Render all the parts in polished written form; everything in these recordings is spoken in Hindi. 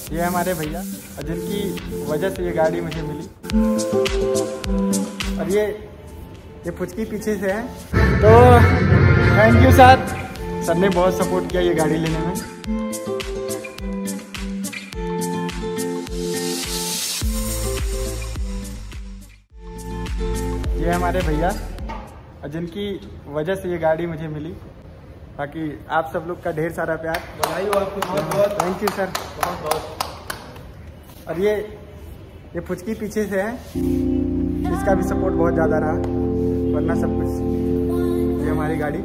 ये हमारे भैया और जिनकी वजह से ये गाड़ी मुझे मिली। और ये फुचकी पीछे से है, तो थैंक यू सर। सर ने बहुत सपोर्ट किया ये गाड़ी लेने में। ये हमारे भैया और जिनकी वजह से ये गाड़ी मुझे मिली। बाकी आप सब लोग का ढेर सारा प्यार, बधाई हो आपको बहुत बहुत। थैंक यू सर बहुत बहुत। और ये फुचकी पीछे से है, इसका भी सपोर्ट बहुत ज़्यादा रहा, वरना सब कुछ ये हमारी गाड़ी।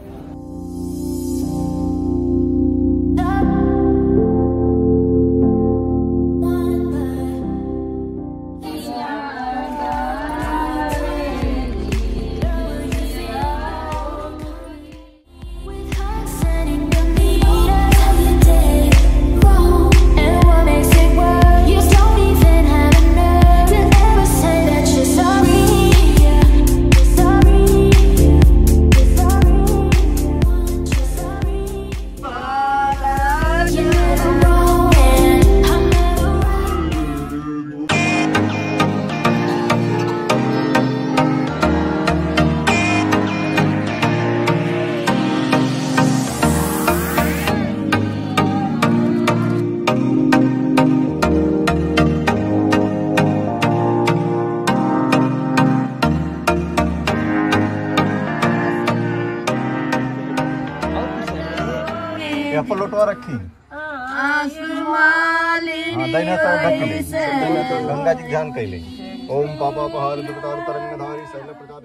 पलटवा रखी दैना तो गंगा जी ध्यान कैले। ओम पापा पहाड़ दुपतार तरंगधारी शैल प्रसाद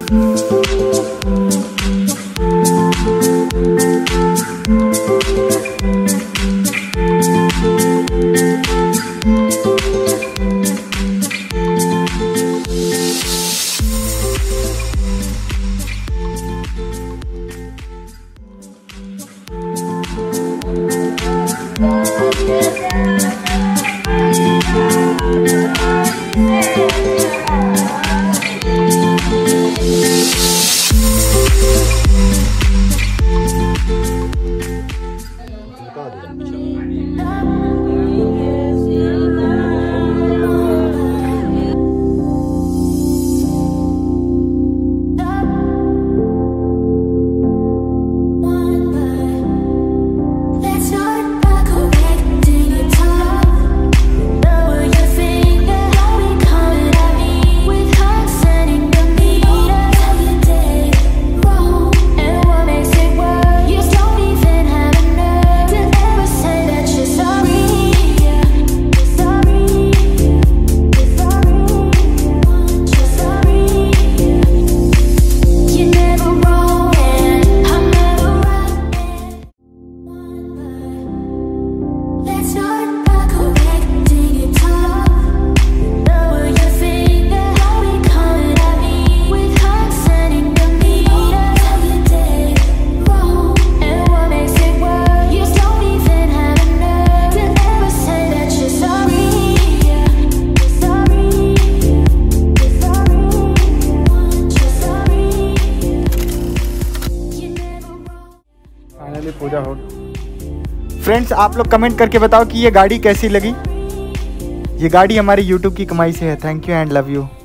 पूजा हो। फ्रेंड्स, आप लोग कमेंट करके बताओ कि ये गाड़ी कैसी लगी। ये गाड़ी हमारी YouTube की कमाई से है। Thank you and love you.